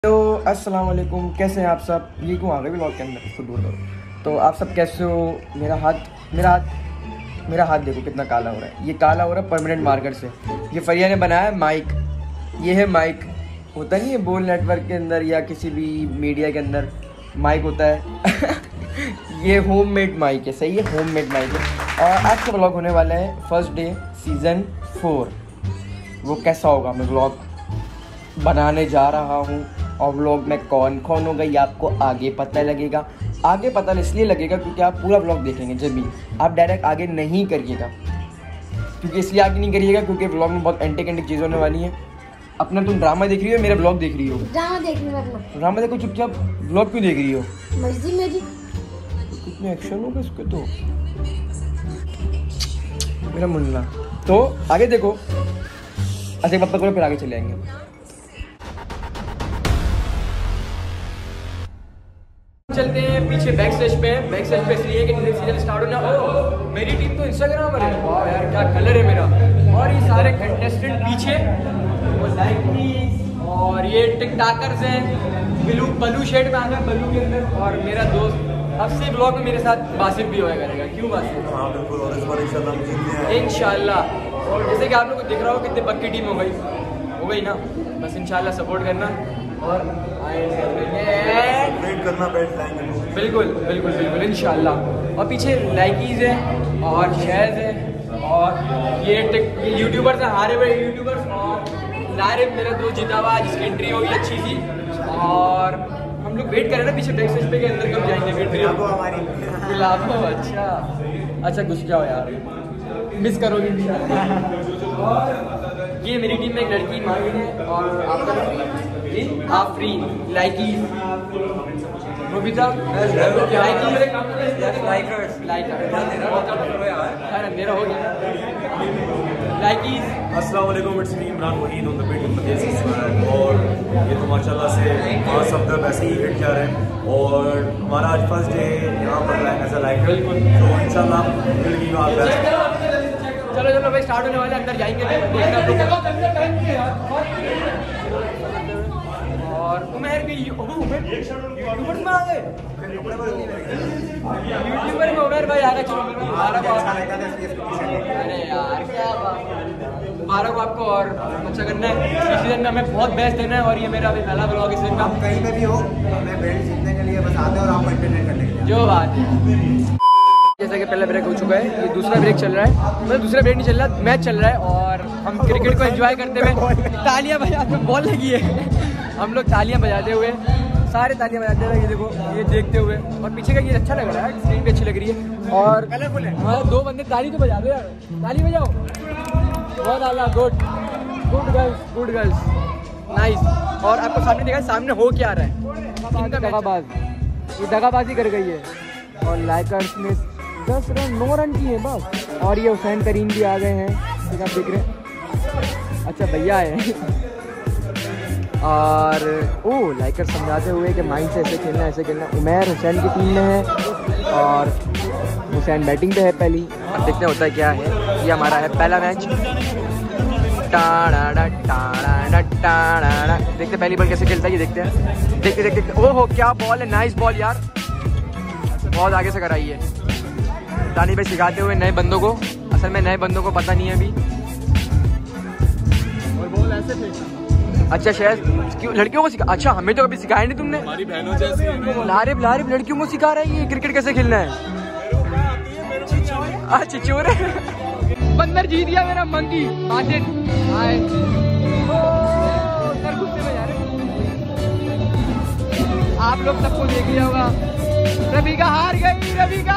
तो अस्सलाम वालेकुम, कैसे हैं आप सब। ये क्यों आ गए ब्लॉग के अंदर, इसको दूर करो। तो आप सब कैसे हो। मेरा हाथ देखो कितना काला हो रहा है। ये काला हो रहा है परमानेंट मार्कर से। ये फरिया ने बनाया है माइक। ये है माइक, होता नहीं है बोल नेटवर्क के अंदर या किसी भी मीडिया के अंदर माइक होता है। ये होममेड माइक है, सही है, होममेड माइक है। और आज का ब्लॉग होने वाला है फर्स्ट डे सीज़न 4। वो कैसा होगा, मैं ब्लॉग बनाने जा रहा हूँ और व्लॉग में कौन कौन होगा ये आपको आगे पता लगेगा। आगे पता इसलिए लगेगा क्योंकि आप पूरा व्लॉग देखेंगे। जब भी आप डायरेक्ट आगे नहीं करिएगा, क्योंकि इसलिए आगे नहीं करिएगा क्योंकि व्लॉग में बहुत एंटिक चीज़ होने वाली है। अपना तुम ड्रामा देख रही हो, मेरा व्लॉग देख रही हो। ड्रामा देख रही हूँ, ड्रामा देखो चुपचाप, व्लॉग क्यों देख रही हो। मर्जी मेरी। कितने एक्शन होगा इसके तो मेरा मुन्ना। तो आगे देखो, अच्छा पता करो फिर आगे चले आएंगे। चलते हैं पीछे बैक स्टेज पे। बैक स्टेज पे इसलिए कि सीजन स्टार्ट होना हो। मेरी टीम तो इंस्टाग्रामर है, वाह यार क्या कलर है मेरा। और ये सारे कंटेस्टेंट पीछे, वो लाइक और ये टिकटॉकर्स हैं। ब्लू शेड में आ गए, ब्लू के अंदर। और मेरा दोस्त अब से ब्लॉग में मेरे साथ बासिफ भी होया करेगा। क्यों बासिफ? हाँ बिल्कुल, और इस बार इंशाल्लाह हम जीतते हैं इंशाल्लाह। और जैसे कि आप लोग को दिख रहा हो कितनी पक्की टीम हो गई ना। बस इंशाल्लाह सपोर्ट करना और वेट करना, बैठ लाएंगे। बिल्कुल बिल्कुल बिल्कुल इंशाल्लाह। और पीछे लाइकीज है और शेयर्स है और ये यूट्यूबर्स हैं, हारे हुए यूट्यूबर्स। और नारिब मेरा दोस्त जीता हुआ, जिसकी एंट्री होगी अच्छी सी। और हम लोग वेट कर रहे हैं ना पीछे बैक स्टेज पे के अंदर कब जाएंगे। एंट्री आपको हमारी गुलाबो। अच्छा घुस जाओ यार, मिस करोगे। ये मेरी टीम में एक लड़की माहिर है और आपका आफरीन लाइकी रोबिता मेरा हो गया लाइकीज। अस्सलाम वालेकुम, it's me Imran Waheed on the beat of the cases. और ये तो माशाल्लाह से वहाँ सब तक ऐसे ही हिट जा रहे हैं। और हमारा आज फर्स्ट डे यहाँ पर ऐसा लाइक, तो इंशाल्लाह विल गिव आवर बेस्ट। चलो भाई स्टार्ट होने वाले, अंदर जाएंगे और उमेर भी यूट्यूबर में आ गए। यूट्यूबर में उमेर भाई आ गए। चलो अरे यार क्या मुबारक आपको और अच्छा करना है। इस सीजन में हमें बहुत बेस्ट देना है और ये मेरा अभी पहला ब्लॉग इस का। कहीं पे भी हो, हमें बेल्ट जीतने के लिए बस आते हैं और आपको एंटरटेन करने के लिए। जो बात है, जैसा कि पहला ब्रेक हो चुका है, ये दूसरा ब्रेक चल रहा है। मतलब दूसरा ब्रेक नहीं चल रहा, मैच चल रहा है। और हम क्रिकेट को एंजॉय करते हुए तालियां बजाते हुए, बॉल लगी है, हम लोग तालियां बजाते हुए, सारे तालियां बजाते हुए, ये देखो ये देखते हुए। और पीछे का ये अच्छा लग रहा है, स्क्रीन भी अच्छी लग रही है और कलरफुल है। हमारे दो बंदे ताली तो बजा दो यार, ताली बजाओ। बहुत आला, गुड गर्ल्स नाइस। और आपको सामने देखा, सामने हो क्या रहा है। ये दगाबाजी कर गई है और लाइकर्स ने 10 रन 9 रन किए बस। और ये हुसैन करीम भी आ गए हैं, ठीक आप देख रहे हैं। अच्छा भैया है। और लाइकर समझाते हुए कि माइंड से ऐसे खेलना ऐसे खेलना। उमैर हुसैन की टीम में है और हुसैन बैटिंग पे है पहली। अब देखते होता है क्या है। ये हमारा है पहला मैच। देखते पहली बॉल कैसे खेलता है, ये देखते हैं। देखते ओहो क्या बॉल है, नाइस बॉल यार, बहुत आगे से कराई है। दानी भाई सिखाते हुए नए बंदों को, असल में नए बंदों को पता नहीं है अभी। और बॉल ऐसे फेंकना। अच्छा शायद क्यों लड़कियों को सिखा, अच्छा हमें तो कभी सिखाया नहीं तुमने। हमारी बहनों जैसी लारिब लड़कियों को सिखा रहा है ये क्रिकेट कैसे खेलना है। अच्छा चोर है। बंदर जीत गया मेरा मंकी आदित। हाय सर गुस्से में जा रहे आप लोग, सबको देख लिया होगा। रबिका हार गई।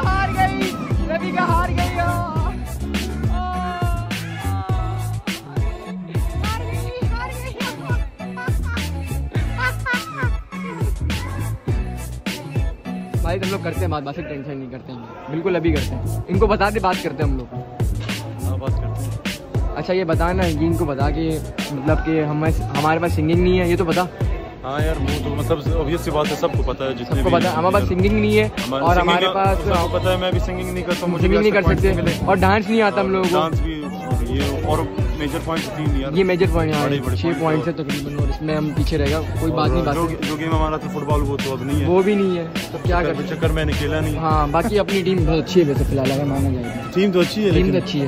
भाई हम लोग करते हैं बात, टेंशन नहीं करते हैं, बिल्कुल अभी करते हैं। इनको बता दे, बात करते हैं हम लोग। बात करते हैं। अच्छा ये बताना, ये इनको बता कि मतलब कि हमारे पास सिंगिंग नहीं है, ये तो बता। हाँ यार वो तो मतलब ऑब्वियस सी बात है, सबको पता है, जितने सबको पता है। हमारे पास सिंगिंग नहीं है और हमारे पास सबको पता है, मैं भी सिंगिंग नहीं करता, मुझे सिंगिंग नहीं कर सकते और डांस नहीं आता हम लोगों को। डांस भी ये और मेजर पॉइंट 3 यार, ये मेजर पॉइंट बड़े है, 6 पॉइंट है तकरीबन, और इसमें हम पीछे रहेगा। कोई बात नहीं, बात जो गेम हमारा था फुटबॉल वो तो अब नहीं है, वो भी नहीं है, तो क्या कर चक्कर मैंने खेला नहीं। हाँ बाकी अपनी टीम बहुत अच्छी है वैसे फिलहाल, अगर माना जाए टीम तो अच्छी है, टीम तो अच्छी है।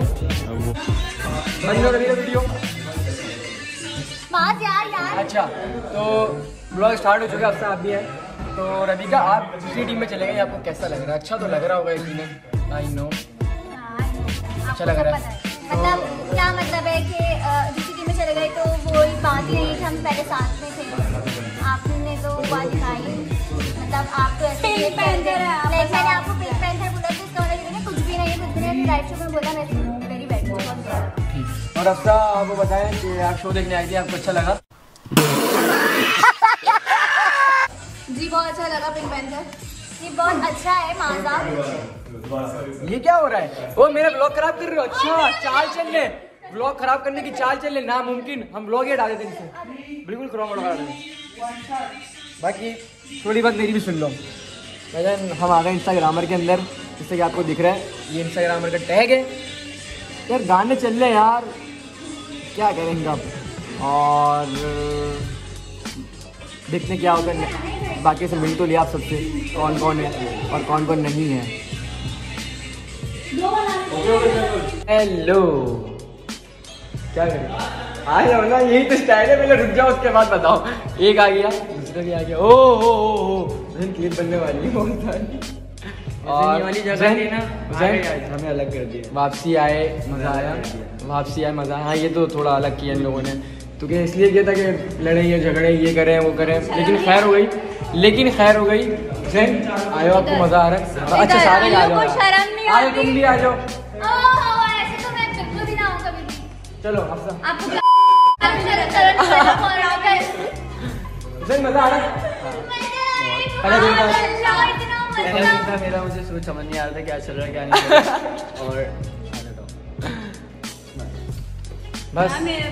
वीडियो अच्छा तो ब्लॉग स्टार्ट हो चुका है, अब आप भी है। तो रविका आप दूसरी टीम में चले गए, आपको कैसा लग रहा है? अच्छा तो लग रहा होगा इसमें, आई नो अच्छा लग रहा है। मतलब क्या मतलब है कि दूसरी टीम में चले गए तो वो बात ही नहीं कि हम पहले साथ में थे, आपने तो बात दिखाई, मतलब आप तो ऐसे लाइक मैंने आपको पिंक पैंथर बोला तो इसका मतलब ये कुछ भी नहीं है, कुछ भी नहीं। राइट शो में बोला मैं वेरी बैड। और अफ्सा आपको बताएं कि आप शो देखने आई थी, आपको अच्छा लगा? जी बहुत अच्छा लगा पिंक पैंथर, ये बहुत अच्छा है माजा। ये क्या हो रहा है? ओ मेरा ब्लॉग खराब कर रहे हो? अच्छा चाल चल ले, ब्लॉग खराब करने की चाल चल ले, नामुमकिन। हम ब्लॉग ही डाल देते इनसे, बिल्कुल क्रॉम लगा देते। बाकी थोड़ी बात मेरी भी सुन लो। हम आ गए इंस्टाग्रामर के अंदर, जैसे कि आपको दिख रहा है ये इंस्टाग्रामर का टैग है यार। गाने चल रहे यार, क्या करेंगे अब, और देखते क्या होगा। बाकी से मिल तो लिया आप सबसे, कौन कौन है और कौन कौन नहीं है। हेलो क्या करें, आ जाओ ना, यही तो स्टाइल है। पहले रुक जाओ उसके बाद बताओ। एक आ गया, दूसरा भी आ गया। ओ क्लिप बनने वाली है बहुत सारी। और वाली जगह नहीं ना, हमें अलग कर दिया। वापसी आए मज़ा आया, वापसी आए मज़ा आया। हाँ ये तो थोड़ा अलग किया इन लोगों ने, तो क्या इसलिए किया था कि लड़े ये झगड़े ये करें वो करें, लेकिन खैर हो गई, लेकिन खैर हो गई। जैन आयो, आपको मज़ा आ रहा है? अच्छा सारे आ जाओ, आयो तुम भी आ जाओ। ऐसे तो मैं बिल्कुल भी ना हूं कभी भी। चलो अफ्सा, आपको जैन मज़ा आ रहा है? मेरा मुझे सोच समझ नहीं आ रहा था क्या चल रहा है क्या नहीं चल रहा और बस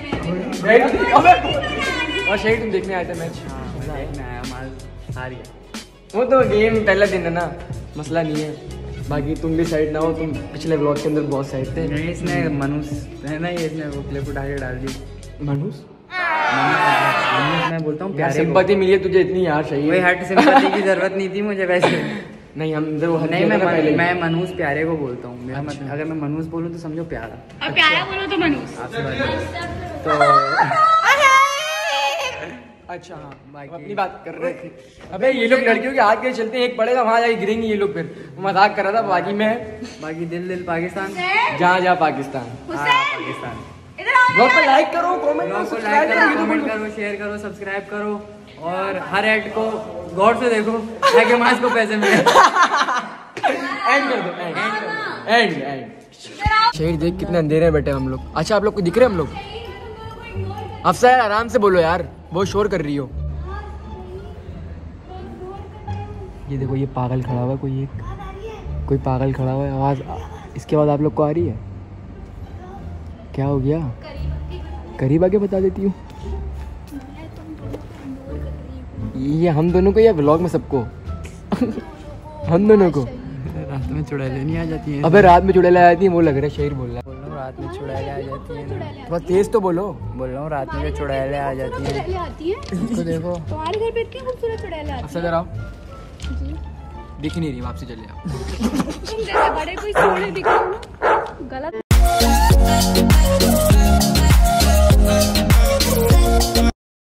और शहीद तुम देखने आए थे मैच? देखने आया, हमारा हार गया। वो तो गेम पहला दिन है ना, मसला नहीं है। बाकी तुम भी साइड ना हो, तुम पिछले ब्लॉग के अंदर बहुत साइड थे। नहीं इसने मनुष है ना, ये इसने वो क्लिप उठा के डाल दी। मनुष मैं बोलता हूँ यार सिंपैथी मिली है तुझे इतनी यार, सही कोई हट सिंपैथी की जरूरत नहीं थी मुझे वैसे। नहीं हम इधर वो नहीं मैं मनुष प्यारे को बोलता हूँ। मेरा मतलब अगर मैं मनुष बोलूँ तो समझो प्यारा, और प्यारा बोलो तो मनुष्य। आपसे बात तो अच्छा हाँ अपनी बात कर रहे थे। अबे ये लोग लड़कियों के हाथ के चलते हैं, एक पड़ेगा वहाँ जाके गिरेंगे ये लोग, फिर मजाक कर रहा था। बाकी मैं बाकी दिल पाकिस्तान, जहाँ पाकिस्तान। पाकिस्तान। ब्लॉग पे लाइक करो, कमेंट ब्लॉग को करो, लाइक करो, करो, कमेंट करो, शेयर करो, सब्सक्राइब करो और हर ऐड को गौर से देखो ताकि मास को पैसे मिले। एंड कर दो, एंड शहर देख कितने अंधेरे में बैठे हम लोग। अच्छा आप लोग को दिख रहे हैं हम लोग? अफसा यार आराम से बोलो यार, बहुत शोर कर रही हो। ये देखो ये पागल खड़ा हुआ है, कोई पागल खड़ा हुआ है। आवाज इसके बाद आप लोग को आ रही है? क्या हो गया? करीब आके बता देती हूँ। ये हम दोनों को या व्लॉग में सबको? हम दोनों को रात में चुड़ैलें नहीं आ जाती हैं? अबे रात में चुड़ैलें आ जाती हैं, वो लग रहा है शेर बोल रहा है। बोल रहा हूँ रात में चुड़ैलें आ जाती हैं। थोड़ा तेज तो बोलो। बोल रहा हूँ रात में चुड़ैलें आ जाती हैं। इसको देखो, तुम्हारे घर पे इतनी खूबसूरत चुड़ैलें आती हैं। अफसा जरा दिख नहीं रही, वापसी चले आओ। तुम जैसे बड़े कोई सोने दिख रहे हो ना, गलत।